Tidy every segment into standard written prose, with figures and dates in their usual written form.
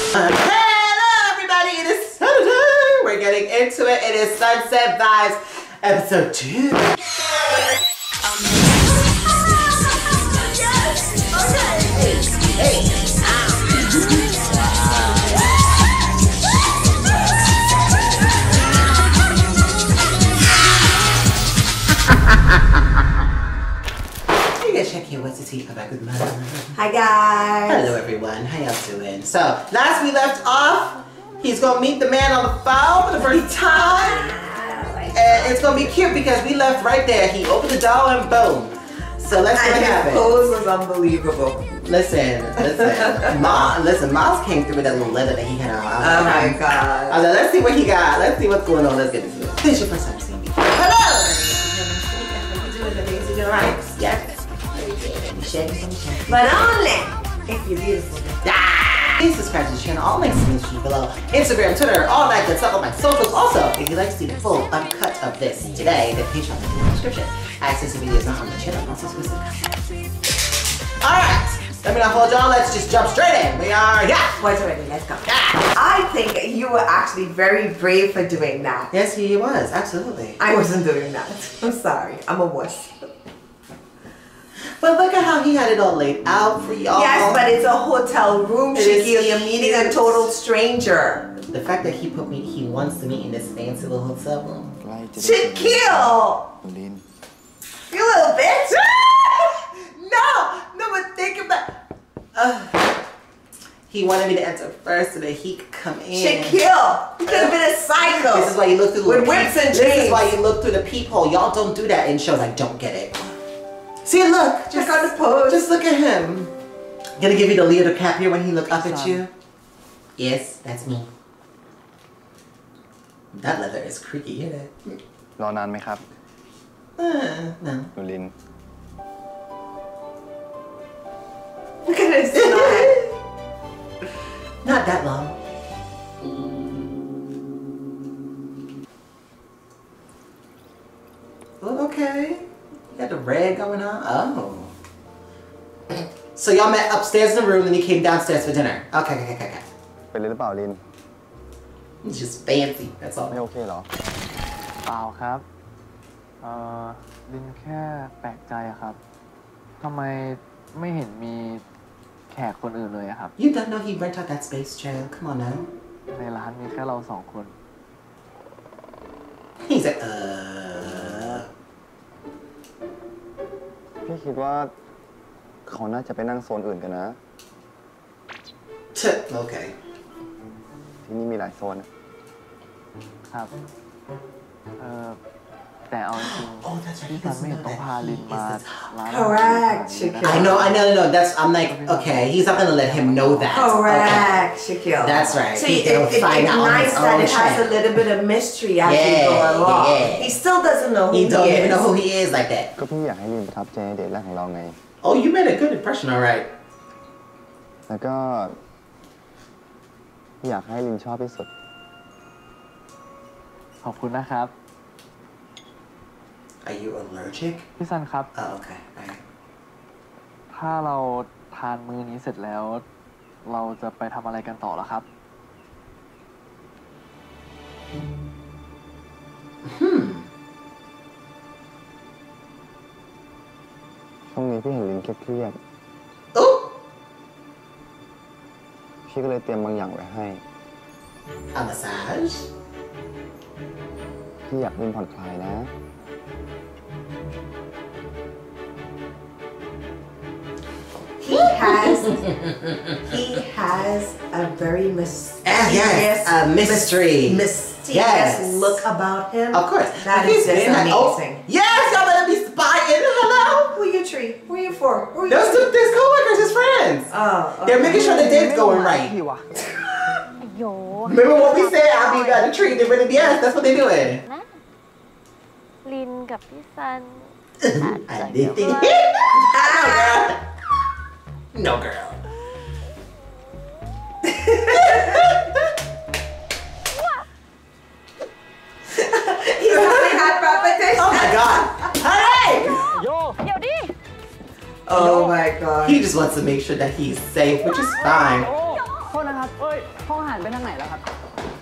Hello everybody, it is Saturday. We're getting into it. It is Sunset Vibes episode 2. Check here, what's the tea? Come back with mom. Hi guys. Hello everyone, how y'all doing? So, last we left off, he's gonna meet the man on the phone for the first time. And it's gonna be cute because we left right there. He opened the door and boom. So let's see what happens. His pose was unbelievable. Listen. Miles came through with that little leather that he had on. Oh my god. I was like, let's see what he got. Let's see what's going on. Let's get into it. This is your first time seeing me. Hello! How you doing? Everything's doing alright? Yes. But only if you're beautiful. Please subscribe to the channel. All links in the description below. Instagram, Twitter, all that good stuff on my socials. Also, if you'd like to see the full uncut of this today, the Patreon link in the description. Access to videos not on the channel, also exclusive content. Alright, let me not hold y'all. Let's just jump straight in. We are, Boys ready, let's go. I think you were actually very brave for doing that. Yes, he was. Absolutely. I wasn't doing that. I'm sorry. I'm a wuss. But look at how he had it all laid out for y'all. Yes, but it's a hotel room, Shaquille. You're meeting a total stranger. The fact that he wants to meet in this fancy little hotel room. Shaquille! You little bitch! No, but think about. He wanted me to enter first so that he could come in. Shaquille, you could have been a psycho. This is why you look through the with whips and chains. This is why you look through the peephole. Y'all don't do that in shows. I don't get it. See, look. Check out the pose. Just look at him. Gonna give you the Leo DiCaprio when he look up at you. Yes, that's me. That leather is creaky, isn't it? รอนานไหมครับ No. หนูลิน Look at his smile. Not that long. Well, okay. You got the red going on. Oh. So y'all met upstairs in the room and you came downstairs for dinner. Okay. เป็นหรือเปล่าลิน It's just fancy. That's all. ไม่โอเคเหรอเปล่าครับลินแค่แปลกใจอะครับทำไมไม่เห็นมีแขกคนอื่นเลยอะครับ You don't know he rent out that space, child. Come on now. ในร้านมีแค่เราสองคน He's like, พี่คิดว่าเขาน่าจะไปนั่งโซนอื่นกันนะ Okay. ที่นี่มีหลายโซนครับแต่เอาจริง Oh, that's ๆ right. พี่ He ซัน doesn't ไม่เห็น know ต้อง that พาลิน he มา is this hot. ร้าน Correct, Shaquille. I know. That's, I'm like, okay, he's not gonna let him know that. Correct, Shaquille. That's right. See, He'll find it's out on nice his that own it has a channel. little bit of mystery as we Yeah, go along. yeah. He still doesn't know who He he don't even is. know who he is like that. ก็พี่อยากให้ลินประทับใจในเดทแรกของเราไง Oh, you made a good impression, all right. แล้วก็อยากให้ลินชอบที่สุดขอบคุณนะครับ Are you allergic? พี่ซันครับ Oh, okay. All right. ถ้าเราทานมื้อนี้เสร็จแล้ว เราจะไปทำอะไรกันต่อล่ะครับช่วงนี้พี่เห็นลินเครียด Oh, ๆพี่ก็เลยเตรียมบางอย่างไว้ให้ a massage? พี่อยากลินผ่อนคลายนะ He has a very mysterious, yes, a mystery. mysterious Yes. look about him. Of course. That He's is just been like, amazing. Oh, yes, y'all better be spying. Hello? Who are you, Tree? Who are you for? Who are you? There's coworkers, his friends. Oh, okay. They're making sure the date's going right. โย Remember what we said? I'll be by the tree. They're really, yes, that's what they're doing. นะลินกับพี่ซัน I didn't think. No, girl. He's having hot palpitations. Oh my god. Hey! เดี๋ยวดิ Oh my god. He just wants to make sure that he's safe, which is fine. โทษนะครับห้องอาหารไปทางไหนแล้วครับ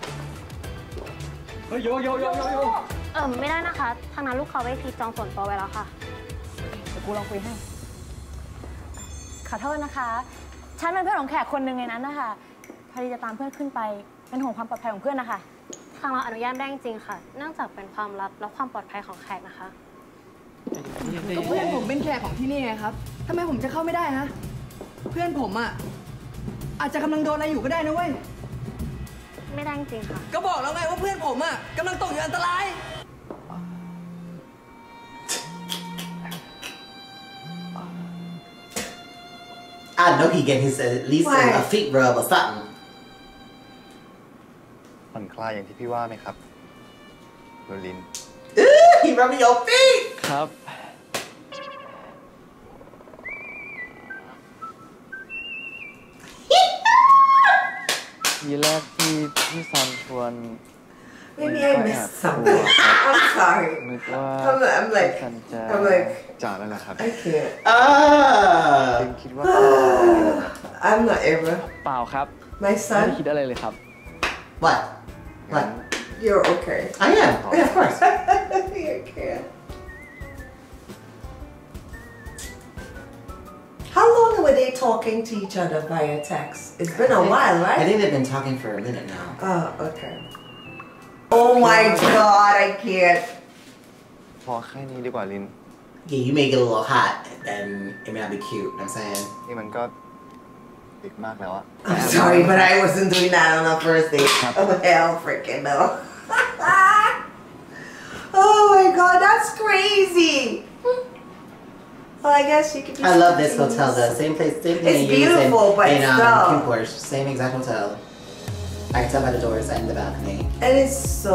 เฮ้ยโยไม่ได้นะคะ ทางนั้นลูกค้าVIPจองส่วนตัวไว้แล้วค่ะเดี๋ยวกูลองคุยให้ขอโทษนะคะ ฉันเป็นเพื่อนของแขกคนหนึ่งในนั้นนะคะพอดีจะตามเพื่อนขึ้นไปเป็นห่วงความปลอดภัยของเพื่อนนะคะทางเราอนุญาตได้จริงๆค่ะ เนื่องจากเป็นความลับและความปลอดภัยของแขกนะคะก็เพื่อนผมเป็นแขกของที่นี่ไงครับทำไมผมจะเข้าไม่ได้ฮะเพื่อนผมอ่ะอาจจะกำลังโดนอะไรอยู่ก็ได้นะเว้ยไม่ได้จริงค่ะก็บอกแล้วไงว่าเพื่อนผมอ่ะกำลังตกอยู่อันตราย I know he get his at least a feet rub or something. ผ่อนคลายอย่างที่พี่ว่าไหมครับเบอร์ลิน He rubbing your feet. ครับทีแรกที่พี่ซันชวน Maybe I missed something. I'm sorry. นึกว่า I'm like จ่าแล้วนะครับ I can't. คิดว่า I'm not Ava. เปล่าครับ My ไม่ได้ son. คิดอะไรเลยครับ What? What? You're okay. I am. Yeah, of course. You can't. How long were they talking to each other via text? It's been a while, right? I think they've been talking for a minute now. Oh, okay. Oh my God, I can't. พอแค่นี้ดีกว่าลิน Yeah, you make it a little hot, and it may not be cute. You know what I'm saying? นี่มันก็ดึกมากแล้วอะ I'm sorry, but I wasn't doing that on our first date. Oh, hell freaking no. Oh my God, that's crazy. Well, I guess you could be. I love this hotel though. Same place, same thing. It's beautiful, but still. King Porsche, same exact hotel. I can tell by the doors and the balcony. And it's so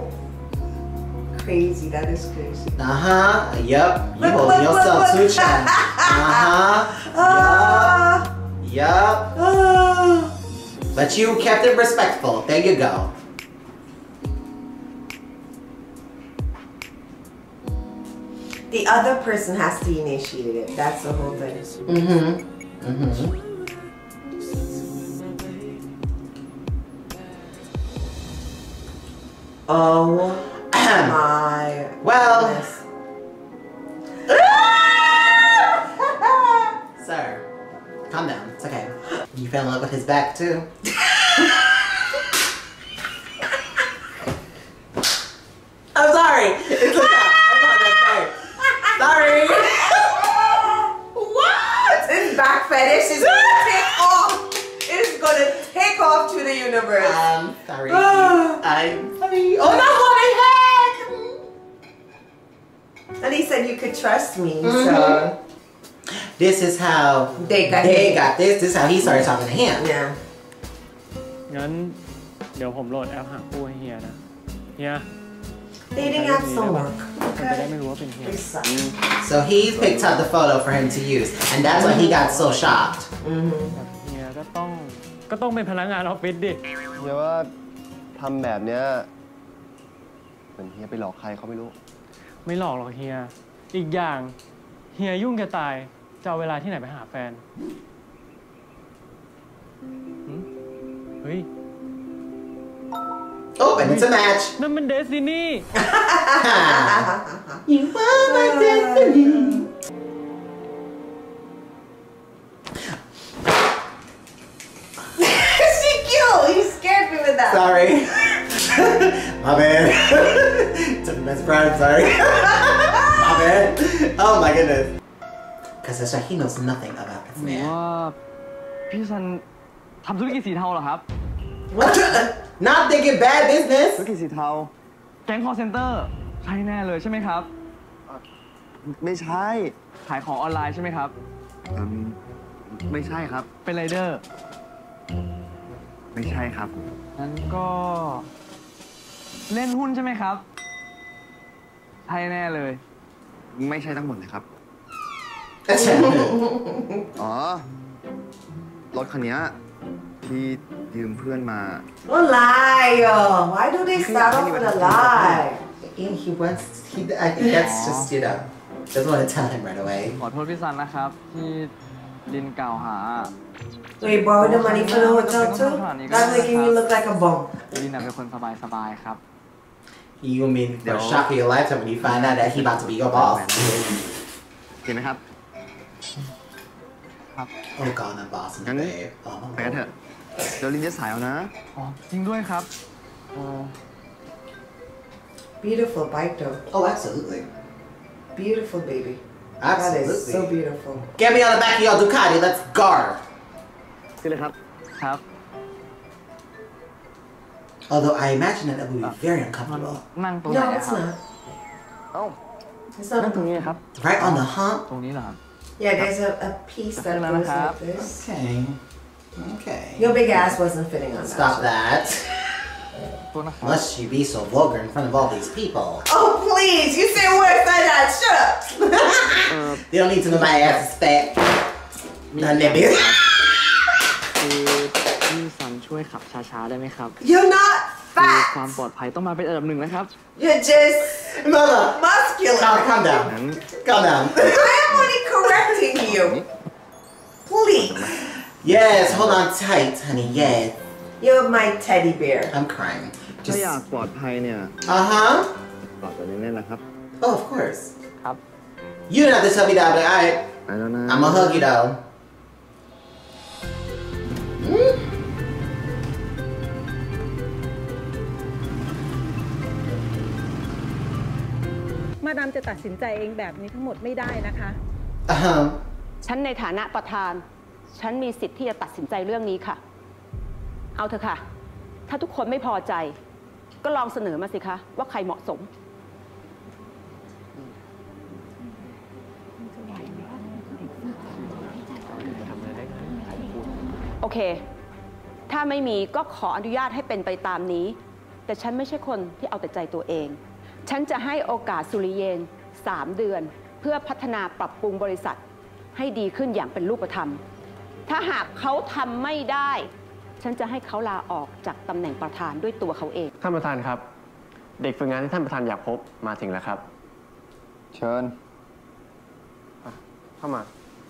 crazy. That is crazy. Yup. You holding yourself too, Chan. Yup. But you kept it respectful. There you go. The other person has to initiate it. That's the whole thing. Oh my. Well. goodness. Sir, calm down. It's okay. You fell in love with his back too? I'm sorry. It's okay. Sorry. What? This back fetish is gonna take off. It's gonna take off to the universe. I'm sorry. I'm sorry. Oh no, my head! And he said you could trust me, so. This is how They got this. This is how he started talking to him. Yeah. งั้นเดี๋ยวผมโหลดแอปหาคู่ให้เฮียนะ เฮีย Dating apps don't work. คนจะได้ไม่รู้ว่าเป็นเฮีย They suck. So he picked up the photo for him to use, and that's why he got so shocked. เฮียก็ต้องเป็นพนักงานออฟฟิศดิเฮียว่าทำแบบเนี้ยเหมือนเฮียไปหลอกใครเขาไม่รู้ไม่หลอกหรอกเฮีย อีกอย่างเฮียยุ่งจะตาย จะเอาเวลาที่ไหนไปหาแฟนเฮ้ย Oh, and it's a match. นั่นมันเดสตินี You are my destiny. She cute. You scared me with that. Sorry. My bad. Took me by surprise. I'm sorry. My bad. Oh my goodness. Because it's like he knows nothing about this หรือ man. ว่าพี่ซันทำธุรกิจสีเทาเหรอครับ What? Not thinking bad business. ธุรกิจสีเทาแก๊งคอร์เซนเตอร์ใช่แน่เลยใช่ไหมครับไม่ใช่ขายของออนไลน์ใช่ไหมครับไม่ใช่ครับเป็นไรเดอร์ไม่ใช่ครับงั้นก็เล่นหุ้นใช่ไหมครับใช่แน่เลยไม่ใช่ทั้งหมดเลยครับ อ๋อ รถคันนี้ที่ยืมเพื่อนมา Don't lie. Why do they start off with a lie? He wants. I think that's just doesn't want to tell him right away. ขอโทษพี่ซันนะครับ ที่ลินกล่าวหา So you borrowed the money for the hotel too? That's making me look like a bum. ลินเป็นคนสบายๆครับ You mean the shock of your lifetime when you find out that he about to be your boss? เห็นไหมครับ Oh God, that boss in the bed. ไปกันเถอะ เดี๋ยวลินจะสายเอานะอ๋อ จริงด้วยครับ Beautiful bike though. Oh, absolutely. Beautiful baby. Absolutely. That is so beautiful. Get me on the back of your Ducati. Let's go. ขึ้นเลยครับครับ Although I imagine that it would be very uncomfortable. นั่งตรงไหน No, อะ it's ครับ not. เอ้า It's นั่ง not. ตรงนี้เลยครับ Right on the hump. ตรงนี้เหรอครับ Yeah, there's a piece that That's goes another like this. Okay. Okay. Your big ass wasn't fitting on that. Stop that. ตัวนะครับ Must you be so vulgar in front of all these people? Oh please, you say worse than that. Shut up. They don't need to know my ass is fat. None of it. คือพี่ซันช่วยขับช้าๆได้ไหมครับ You're not คือความ fat. ปลอดภัยต้องมาเป็นอันดับหนึ่งนะครับ You're just Mother, muscular. calm down. งั้น Calm down. I am only correcting you. Please. Yes, hold on tight, honey. Yes. You're my teddy bear. I'm crying. ถ้า Just. อยากปลอดภัยเนี่ย Uh-huh. ปลอดภัยแน่ๆนะครับ Oh, of course. ครับ You didn't have to tell me that, but alright. ไปแล้วนะ I'ma hug you though. Hmm? มาดามจะตัดสินใจเองแบบนี้ทั้งหมดไม่ได้นะคะฉันในฐานะประธาน ฉันมีสิทธิ์ที่จะตัดสินใจเรื่องนี้ค่ะ เอาเถอะค่ะ ถ้าทุกคนไม่พอใจ ก็ลองเสนอมาสิคะว่าใครเหมาะสม โอเค ถ้าไม่มีก็ขออนุญาตให้เป็นไปตามนี้ แต่ฉันไม่ใช่คนที่เอาแต่ใจตัวเอง ฉันจะให้โอกาสสุริเยน 3 เดือน เพื่อพัฒนาปรับปรุงบริษัทให้ดีขึ้นอย่างเป็นรูปธรรม ถ้าหากเขาทำไม่ได้ ฉันจะให้เขาลาออกจากตำแหน่งประธานด้วยตัวเขาเองท่านประธานครับ เด็กฝึกงานที่ท่านประธานอยากพบมาถึงแล้วครับเชิญเข้ามา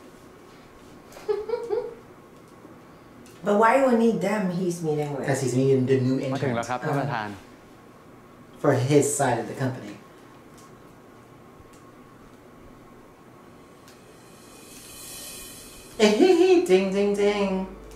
But why do we need them? He's meeting with. Because he's meeting the new มาถึง intern แล้วครับท่านประธาน for his side of the company. Ding, ding, ding.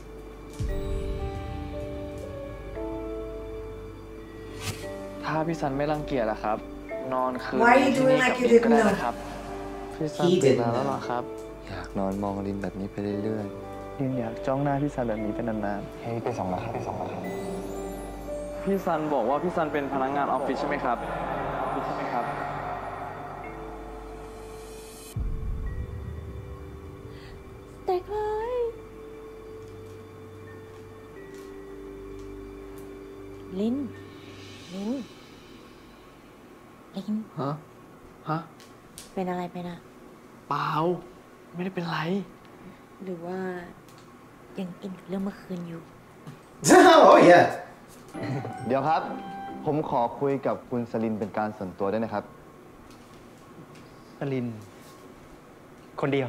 ถ้าพี่ซันไม่รังเกียจอะครับ นอนคืน Why are you ที่ doing นี่ like กับ you ลินก็ didn't ได้ know? นะครับ พี่ซัน He ตื่น didn't มาแล้ว know. เหรอครับอยากนอนมองลินแบบนี้ไปเรื่อยลินอยากจ้องหน้าพี่ซันแบบนี้เป็นนานๆเฮ้ยไปส่งแล้วครับไปส่งแล้วครับๆพี่ซันบอกว่าพี่ซันเป็นพนักงานออฟฟิศใช่ไหมครับใช่ไหมครับเด็กเลย ลิน ลิน ลินฮะ ฮะเป็นอะไรไปนะเปล่า ไม่ได้เป็นไรหรือว่ายังอินกับเรื่องเมื่อคืนอยู่ Oh, yeah. เดี๋ยวครับ ผมขอคุยกับคุณสลินเป็นการส่วนตัวได้นะครับสลิน คนเดียว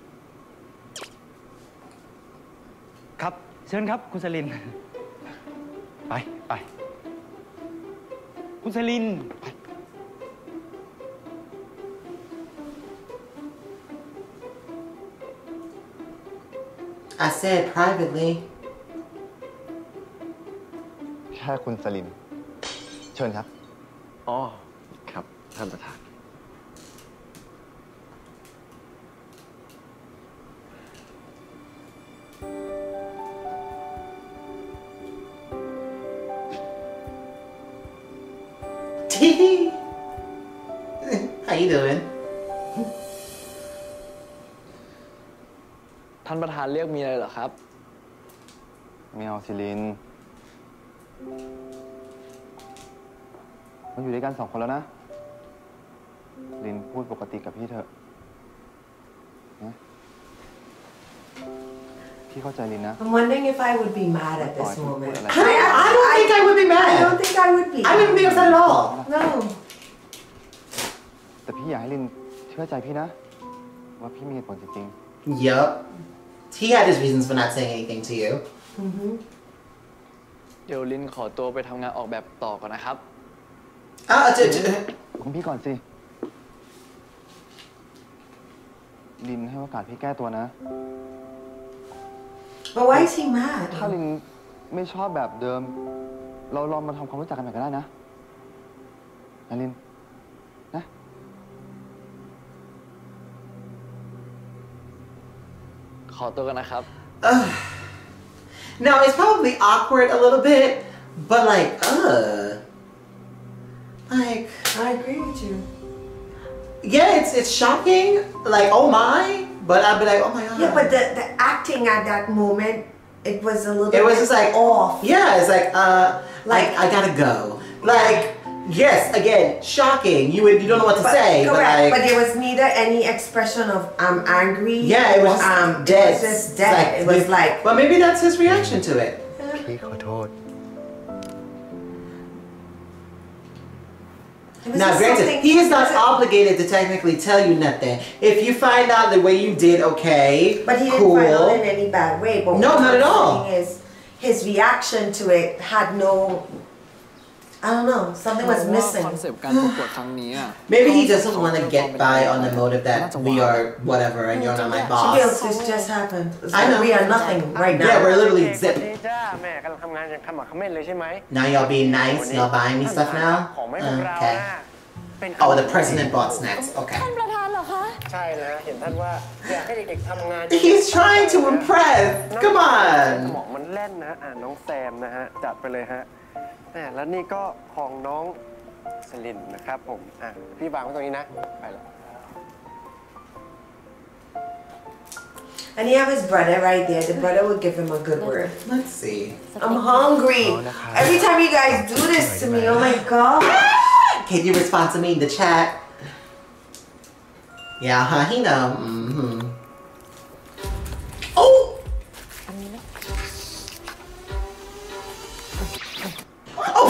ครับ เชิญครับ คุณสลิน ไป ไป คุณสลิน ไป I said privately. แค่คุณสลิน เชิญครับอ๋อ ครับ ท่านประธาน How you doing? ท่านประธานเรียกมีอะไรเหรอครับไม่เอาสิลินเราอยู่ด้วยกัน2 คนแล้วนะ ลินพูดปกติกับพี่เถอะนะพี่เข้าใจลินนะ I'm wondering if I would be mad at this moment. I don't think I would be mad. I don't think I would be. I wouldn't be upset at all. No. แต่พี่อยากให้ลินเชื่อใจพี่นะ ว่าพี่มีเหตุผลจริง Yup. he had his reasons for not saying anything to you. เดี๋ยวลินขอตัวไปทำงานออกแบบต่อก่อนนะครับของพี่ก่อนสิลินให้โอกาสพี่แก้ตัวนะ But why is he mad? ถ้าลินไม่ชอบแบบเดิมเราลองมาทำความรู้จักกันใหม่ก็ได้นะลินนะขอตัวกันนะครับ Now it's probably awkward a little bit, but like I agree with you. Yeah, it's shocking. Like, oh my, but I'd be like, oh my god. Yeah, but the acting at that moment, it was a little. It was just like off. Yeah, it's like I gotta go. Like, yes, again, shocking. You don't know what to say. Correct, but there was neither any expression of I'm angry. Yeah, it was dead. It was just dead. It was like. But maybe that's his reaction to it. พี่ขอโทษ Now, granted, he is not obligated to technically tell you nothing. If you find out the way you did, okay, but he didn't cool. find out in any bad way. But no, not at all. His reaction to it had no. I don't know. Something was missing. คอนเซปต์การประกวดครั้งนี้ Maybe he doesn't want to get by on the motive that we are whatever and you're not my boss. This just happened. I know. We are nothing right now. Yeah, we're literally zip. จ้าแม่กำลังทำงานอย่างขมักเขม้นเลยใช่ไหม Now y'all being nice, y'all buying me stuff now? Okay. Oh, the president bought snacks. Okay. ท่านประธานเหรอคะใช่แล้วเห็นท่านว่าอยากให้เด็กๆทำงาน He's trying to impress. Come ส on. มองมันแล่นนะน้องแซมนะฮะจัดไปเลยฮะแล้วนี่ก็ของน้องสลินนะครับผมพี่วางไว้ตรงนี้นะไปแล้ว And he have his brother right there. The brother will give him a good word. Let's see. I'm hungry. Every time you guys do this to me, oh my god. Can you respond to me in the chat? Yeah, he know. Oh! Oh!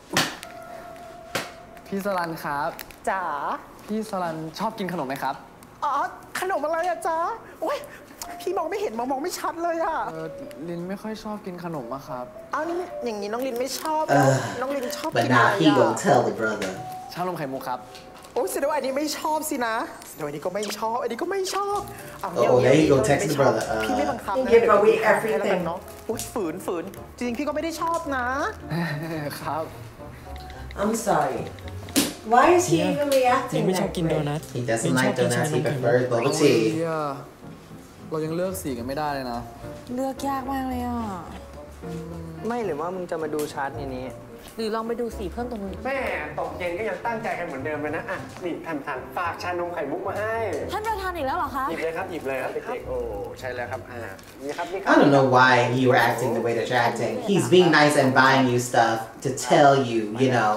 พี่สลันครับจ๋าพี่สลันชอบกินขนมไหมครับอ๋อขนมอะไรอะจ๊ะโอ๊ยพี่มองไม่เห็นมองไม่ชัดเลยอะลินไม่ค่อยชอบกินขนมอะครับอ้าวนี่อย่างนี้น้องลินไม่ชอบแล้วน้องลินชอบ But กินอะไร now he gonna tell the brother. ชานมไข่มุกครับโอ้ยแสดงว่าอันนี้ไม่ชอบสินะเดี๋ยวอันนี้ก็ไม่ชอบอันนี้ก็ไม่ชอบ Oh, there you go. Text the brother. พี่ไม่บังคับนะ Give away everything. เนาะโอ้ยฝืนจริงๆพี่ก็ไม่ได้ชอบนะครับ I'm sorry. Why is he even reacting ไม่ชอบ that กินโด way? นัท He doesn't like donuts. He prefers bubble tea. เรายังเลือกสีกันไม่ได้เลยนะเลือกยากมากเลยอ่ะไม่หรือว่ามึงจะมาดูชาร์ตในนี้หรือลองไปดูสีเพิ่มตรงนู้นแม่ตกเย็นก็ยังตั้งใจกันเหมือนเดิมเลยนะนี่ท่านฝากชานมไข่มุกมาให้ท่านประธานอีกแล้วเหรอคะหยิบเลยครับเด็กๆโอ้ใช่แล้วครับนี่ครับ I don't know why you were acting the way that you're acting. He's being nice and buying you stuff to tell you, you know.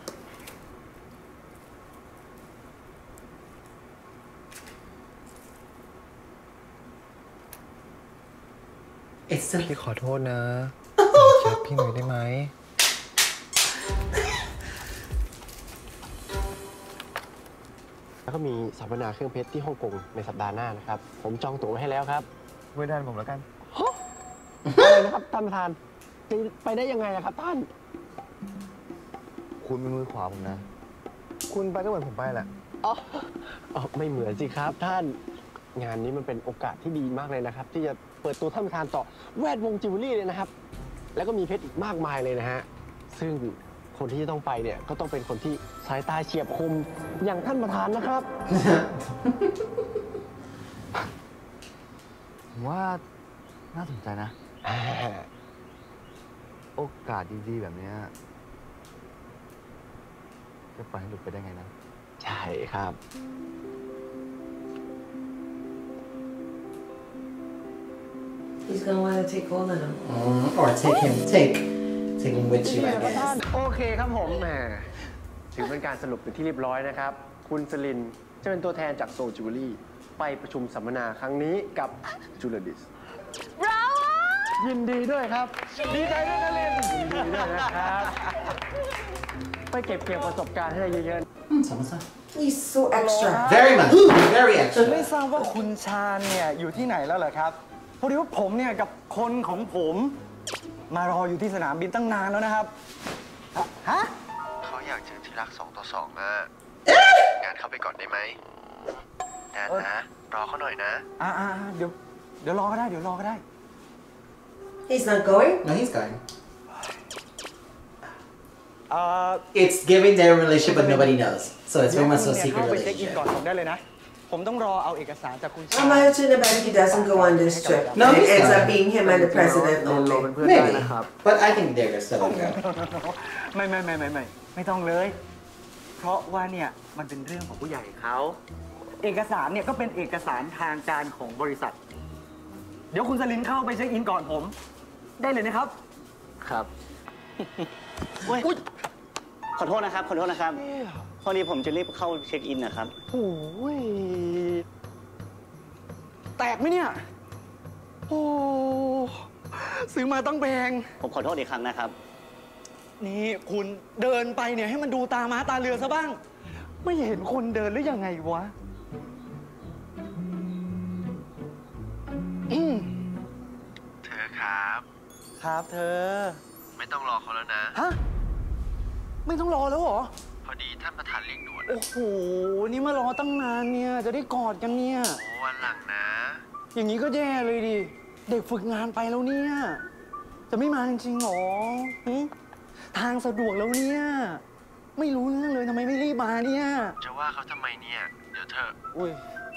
It's still. พี่ขอโทษนะแคปพี่หน่อยได้ไหมแล้วก็มีสัมมนาเครื่องเพชรที่ฮ่องกงในสัปดาห์หน้านะครับผมจองตั๋วไว้ให้แล้วครับไว้ด้านผมแล้วกันอะไรนะครับท่านประธานไปได้ยังไงครับท่านคุณเป็นมือขวาผมนะ คุณไปก็เหมือนผมไปแหละอ๋อไม่เหมือนสิครับท่านงานนี้มันเป็นโอกาสที่ดีมากเลยนะครับที่จะเปิดตัวท่านประธานต่อแวดวงจิวเวลรี่เลยนะครับแล้วก็มีเพชรอีกมากมายเลยนะฮะซึ่งคนที่จะต้องไปเนี่ยก็ต้องเป็นคนที่สายตาเฉียบคมอย่างท่านประธานนะครับผมว่าน่าสนใจนะโอกาสดีๆแบบนี้จะปล่อยให้หลุดไปได้ไงนะใช่ครับ He's gonna want to take all of them. Or take him with you, I guess. โอเคครับผมแหมถึงเป็นการสรุปเป็นที่เรียบร้อยนะครับคุณสลินจะเป็นตัวแทนจากโซจิวเวลรี่ไปประชุมสัมมนาครั้งนี้กับจูเลดิสยินดีด้วยครับดีใจด้วยนะลินยินดีด้วยนะครับไปเก็บเกี่ยวประสบการณ์ให้ได้เยอะๆ He's so extra. Very much. Very extra. ไม่ทราบว่าคุณชาญเนี่ยอยู่ที่ไหนแล้วเหรอครับพอดีว่าผมเนี่ยกับคนของผมมารออยู่ที่สนามบินตั้งนานแล้วนะครับฮะเขาอยากเจอที่รัก2 ต่อ 2อ่ะงานเข้าไปก่อนได้ไหมนะรอเขาหน่อยนะเดี๋ยวรอก็ได้เดี๋ยวรอก็ได้ He's not going? No, he's going. It's giving their relationship, but nobody knows. So it's very much a secret ไปเช็คอิน relationship. ก่อนผมได้เลยนะผมต้องรอเอาเอกสารจากคุณ Imagine if he doesn't go on this trip. No, it he's ends fine. up being him and the president only. Maybe, but I think they're still gonna go. ไม่ต้องเลย เพราะว่าเนี่ยมันเป็นเรื่องของผู้ใหญ่เขาเอกสารเนี่ยก็เป็นเอกสารทางการของบริษัทเดี๋ยวคุณสลินเข้าไปเช็คอินก่อนผมได้เลยนะครับครับขอโทษนะครับพอดีผมจะรีบเข้าเช็คอินนะครับโอ้ยแตกไหมเนี่ยโอ้ซื้อมาต้องแพงผมขอโทษอีกครั้งนะครับนี่คุณเดินไปเนี่ยให้มันดูตาม้าตาเรือซะบ้างไม่เห็นคนเดินหรือยังไงวะเธอครับครับเธอไม่ต้องรอเขาแล้วนะฮะไม่ต้องรอแล้วเหรอพอดีท่านประธานเรียกด่วนโอ้โหนี่มารอตั้งนานเนี่ยจะได้กอดกันเนี่ยโอ้วันหลังนะอย่างนี้ก็แย่เลยดิเด็กฝึกงานไปแล้วเนี่ยจะไม่มาจริงๆหรอทางสะดวกแล้วเนี่ยไม่รู้เรื่องเลยทำไมไม่รีบมาเนี่ยจะว่าเขาทำไมเนี่ยเดี๋ยวเธออุ้ย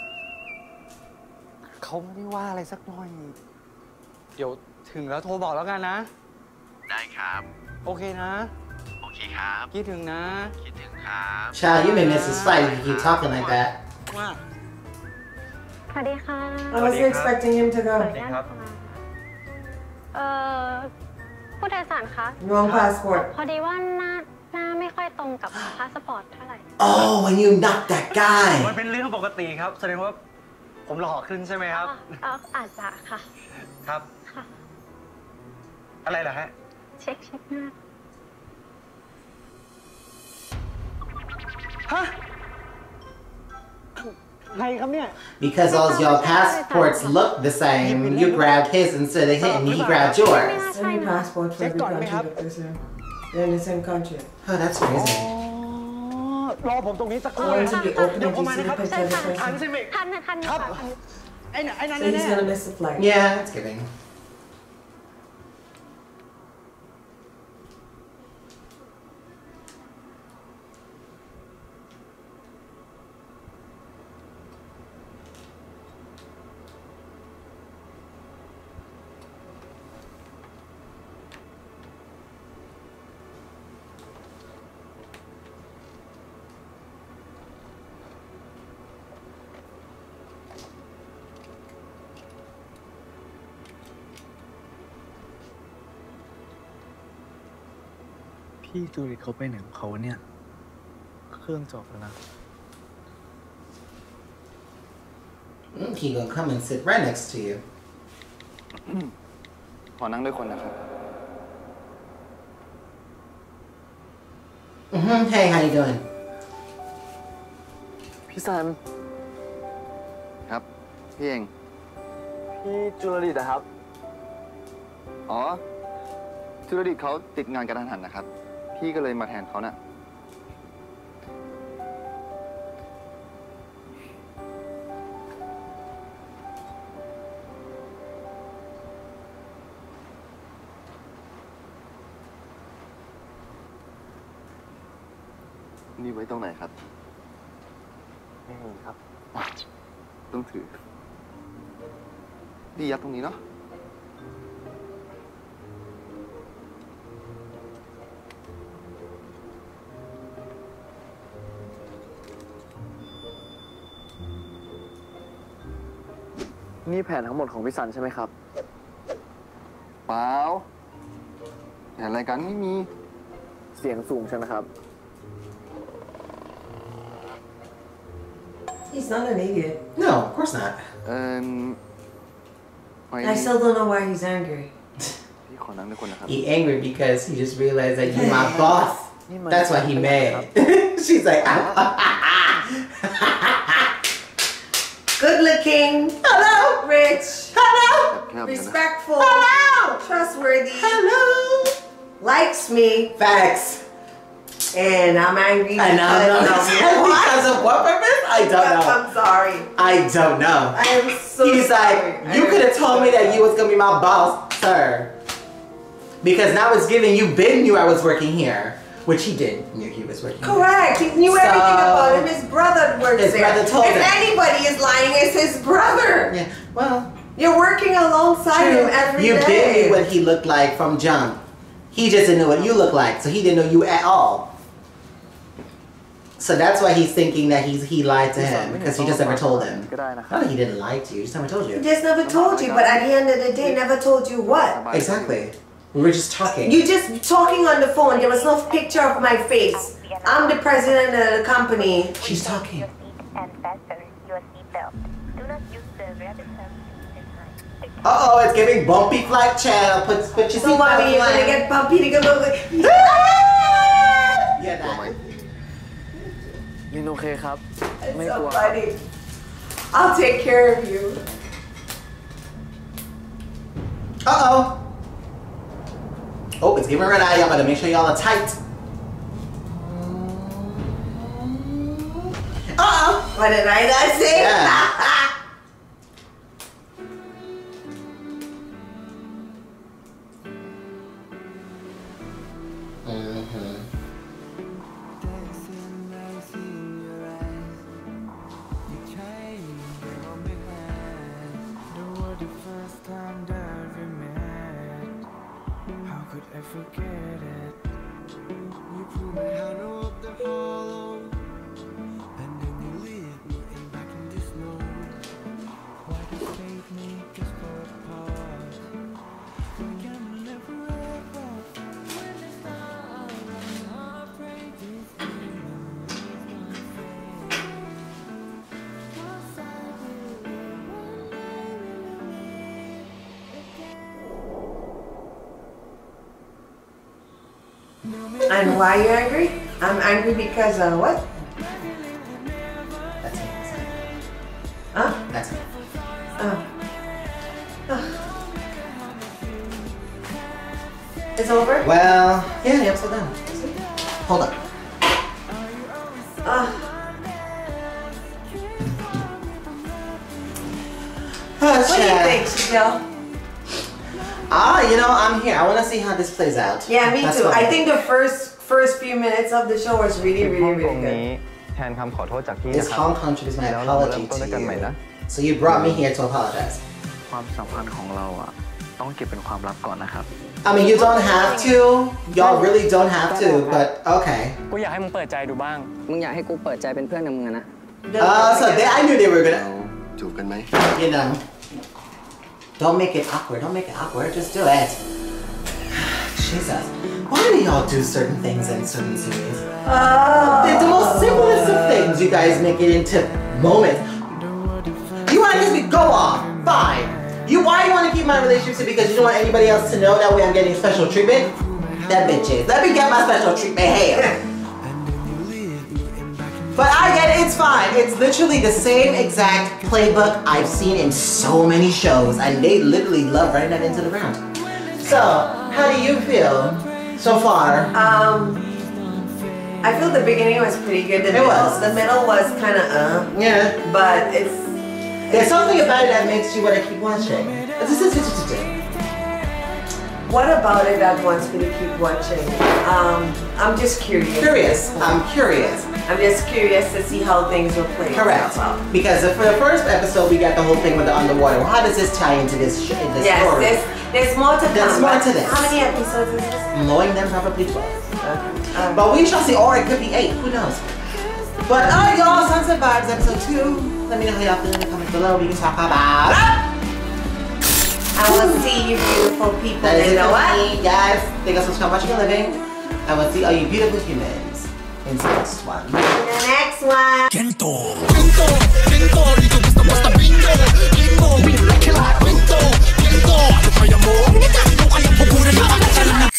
เขาไม่ได้ว่าอะไรสักหน่อยเดี๋ยวถึงแล้วโทรบอกแล้วกันนะได้ครับโอเคนะโอเคครับคิดถึงนะคิดถึงครับ Child, you may miss this flight if you keep talking like that. ว่าสวัสดีค่ะ I wasn't expecting him to go. สวัสดีครับผู้โดยสารคะ Wrong passport. พอดีว่าหน้าไม่ค่อยตรงกับพาสปอร์ตเท่าไหร่ Oh, when you knocked that guy. มันเป็นเรื่องปกติครับแสดงว่าผมหล่อขึ้นใช่ไหมครับอาจจะค่ะครับค่ะอะไรเหรอฮะเช็คหน้าฮะไงครับเนี่ย Because all your passports look the same, you grabbed his instead of him, he grabbed yours. Every passport for every country look the same. They're in the same country. Oh, that's crazy. รอผมตรงนี้สักครู่ Going to be open เดี๋ยวผมมา to นะครับ see the picture of the ทัน person. ใช่ไหมทันครับไอ้นั่น So he's gonna miss the flight. Yeah, it's giving. พี่จูริเขาไปไหนของเขาเนี่ยเครื่องจบแล้วนะ He gonna come and sit right next to you. ขอนั่งด้วยคนนะครับ Hey, how you doing? พี่ซันครับพี่เองพี่จุลดิตนะครับอ๋อจุลดิตเขาติดงานกระทันหันนะครับพี่ก็เลยมาแทนเขาน่ะนี่ไว้ตรงไหนครับไม่มีครับต้องถือดียัดตรงนี้เนาะนี่แผนทั้งหมดของพี่ซันใช่ไหมครับเปล่าแผนรายการไม่มีเสียงสูงใช่ไหมครับ He's not an idiot. No, of course not. I still don't know why he's angry. พี่ขอนั่งด้วยคนนะครับ He angry because he just realized that you're my boss. That's why he mad. She's like, Good looking. Hello. Rich. Hello. respectful, Hello. trustworthy, Hello. likes me. Facts. And I'm angry And I'm because of what purpose? I don't know. I'm sorry. I don't know. I am so He's sorry. like, you could have told me that you was gonna be my boss, sir. Because now it's giving you Ben knew I was working here. Which he did knew he was working Correct. here. He knew everything about him. His brother works His there. brother told if him. anybody is lying, it's his brother. Yeah. Well, you're working alongside him every you day. Ben knew what he looked like from jump. He just didn't know what you look like, so he didn't know you at all. So that's why he's thinking that he lied to him because he just never told him. Not that he didn't lie to you, he just never told you. He just never told you, but at the end of the day, never told you what. Exactly. We were just talking. You just talking on the phone. There was no picture of my face. I'm the president of the company. She's talking. Uh-oh, it's giving bumpy flight channel. Put your So seatbelt mommy, you're on. gonna get bumpy to go like. Yeah, nah. ลินโอเคครับ ไม่ It's กลัว so funny. I'll take care of you. Uh-oh. Oh, it's giving red eye. Y'all better make sure y'all are tight. Uh-oh. What did I not say? Yeah. And why are you angry? I'm angry because what? That's it. Huh? That's it. Oh. It's over? Well, yeah, the episode done. Hold on. What do you think, Shaquille? You know, I'm here. I want to see how this plays out. Yeah, me That's too. fine. I think the first few minutes of the show was really, really, really good. แทนคำขอโทษจากพี่ This นะครับ Hong Kong trip is my แล้วเราเริ่ม apology ต้นด้วยกันใหม่นะ to you. So you brought me here to apologize. ความสัมพันธ์ของเราอะต้องเก็บเป็นความลับก่อนนะครับ I mean, you don't have to. Y'all really don't have to, but okay. กูอยากให้มึงเปิดใจดูบ้างมึงอยากให้กูเปิดใจเป็นเพื่อนกับมึงอะนะ So I knew they were gonna. จูบกันไหม You know. Don't make it awkward. Don't make it awkward. Just do it. Jesus. Why do y'all do certain things in certain series? The most simplest of things, you guys make it into moments. You want to just go off. Fine. Why you want to keep my relationship? Because you don't want anybody else to know that way I'm getting special treatment? That bitch is. Let me get my special treatment here. But I get it, it's fine. It's literally the same exact playbook I've seen in so many shows, and they literally love running that into the ground. So, how do you feel so far? I feel the beginning was pretty good. The middle was kind of Yeah. But There's something about it that makes you want to keep watching. What about it that wants me to keep watching? I'm just curious. I'm curious. I'm just curious to see how things will play Correct. itself out. Because for the first episode, we got the whole thing with the underwater. Well, how does this tie into this Yes, story? there's more to come. There's more to this. How many episodes is this? Knowing them, probably 12. But we shall see, or it could be 8. Who knows? But alright, y'all, Sunset Vibes episode 2. Let me know how y'all feel in the comments below. We can talk about it. I will see you beautiful people. That is You it know for what? me, guys. Thank you so much for watching and living. I will see all you beautiful humans in the next one. The next one. Kento, dito gusto basta bingo, bingo, bingo, killer, Kento, kaya mo, hindi kayang pupunan na